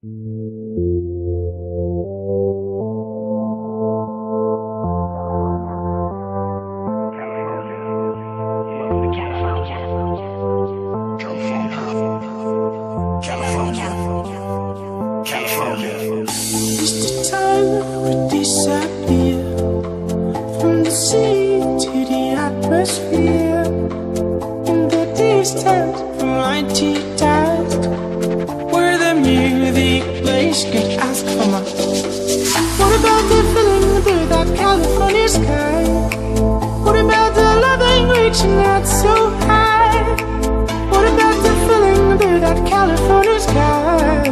Just the time would disappear from the sea to the atmosphere. In the distance, from light to dust, where the music plays, could ask for more. What about the feeling under that California sky? What about the loving reaching out so high? What about the feeling under that California sky?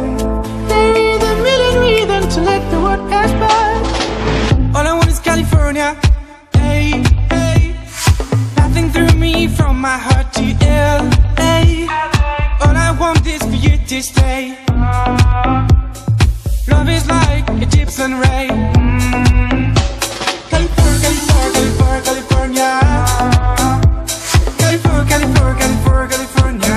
To let the world pass by. All I want is California. Hey, hey. Passing through me from my heart to LA. All I want is for you to stay. Love is like a Egyptian rain. California, California, California, California, California, California, California.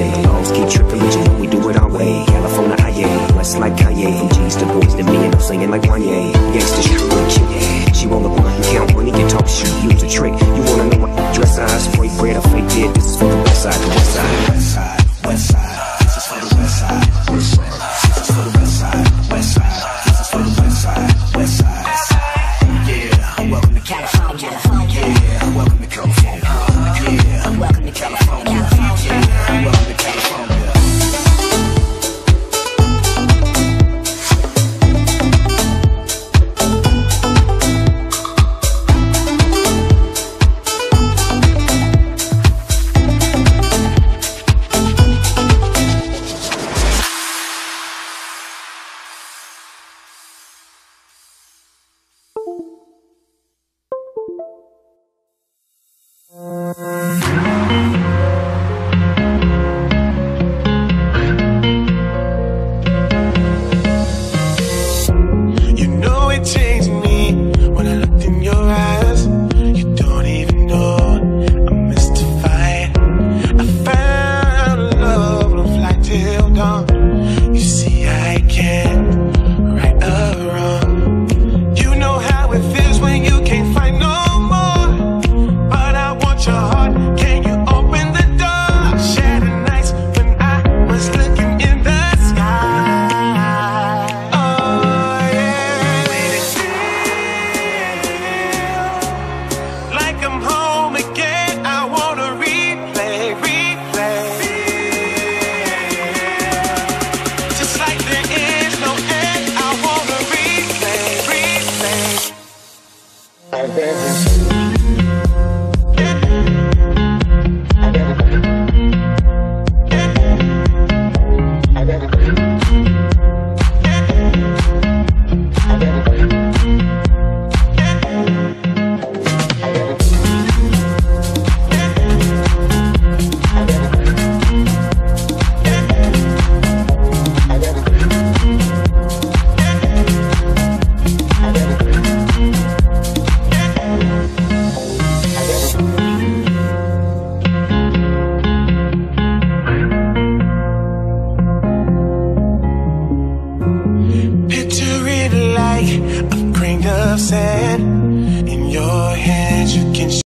Like Kanye, from G's to boys to me, and I'm singing like like a grain of sand in your hand.